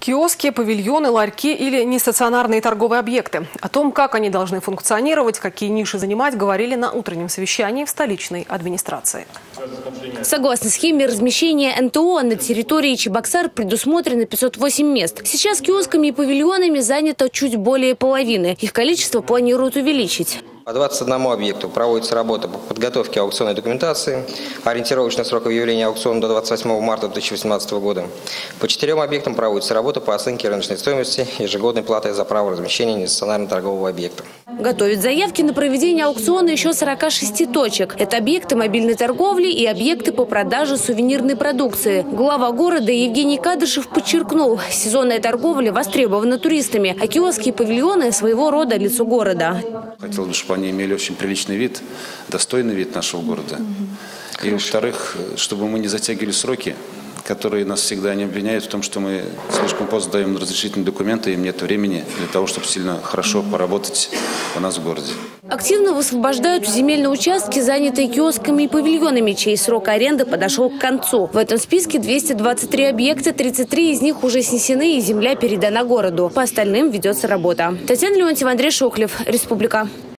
Киоски, павильоны, ларьки или нестационарные торговые объекты. О том, как они должны функционировать, какие ниши занимать, говорили на утреннем совещании в столичной администрации. Согласно схеме размещения НТО, на территории Чебоксар предусмотрено 508 мест. Сейчас киосками и павильонами занято чуть более половины. Их количество планируют увеличить. По 21 объекту проводится работа по подготовке аукционной документации. Ориентировочный срок объявления аукциона до 28 марта 2018 года. По 4 объектам проводится работа по оценке рыночной стоимости ежегодной платы за право размещения нестационарного торгового объекта. Готовят заявки на проведение аукциона еще 46 точек. Это объекты мобильной торговли и объекты по продаже сувенирной продукции. Глава города Евгений Кадышев подчеркнул, сезонная торговля востребована туристами, а киоски и павильоны – своего рода лицо города. Хотелось бы, чтобы они имели очень приличный вид, достойный вид нашего города. И, во-вторых, чтобы мы не затягивали сроки, которые нас всегда не обвиняют в том, что мы слишком поздно даем разрешительные документы, им нет времени для того, чтобы сильно хорошо поработать у нас в городе. Активно высвобождают земельные участки, занятые киосками и павильонами, чей срок аренды подошел к концу. В этом списке 223 объекта, 33 из них уже снесены и земля передана городу. По остальным ведется работа. Татьяна Леонтьева, Андрей Шохлев, Республика.